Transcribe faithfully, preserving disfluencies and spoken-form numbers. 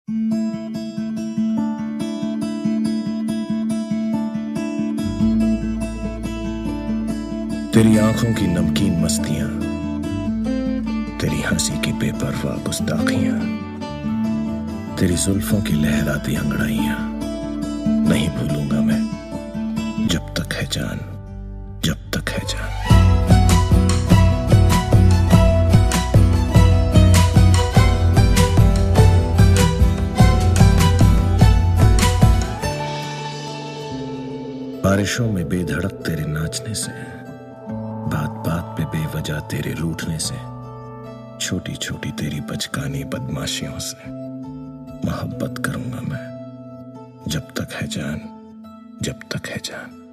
तेरी आंखों की नमकीन मस्तियां, तेरी हंसी की बेपरवाह गुस्ताखियां, तेरी जुल्फों की लहराती अंगड़ाइयां नहीं भूलूंगा मैं, जब तक है जान, जब तक है जान। बारिशों में बेधड़क तेरे नाचने से, बात बात पे बेवजह तेरे रूठने से, छोटी छोटी तेरी बचकानी बदमाशियों से मोहब्बत करूंगा मैं, जब तक है जान, जब तक है जान।